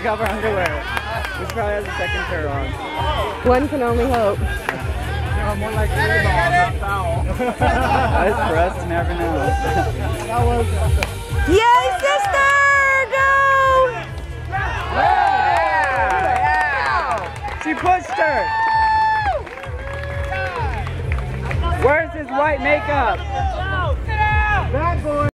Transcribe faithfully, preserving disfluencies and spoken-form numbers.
took off her underwear. This probably has a second pair on. One can only hope. No, more like three ball, not foul. That's for us to never know. That was Yay, sister! Go! Yeah! Yeah! She pushed her! Where's his white makeup? Bad boy!